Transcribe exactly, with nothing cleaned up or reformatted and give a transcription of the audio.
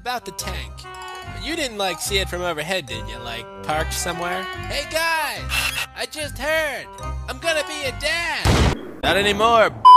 about the tank. You didn't, like, see it from overhead, did you? Like, parked somewhere? Hey, guys! I just heard! I'm gonna be a dad! Not anymore,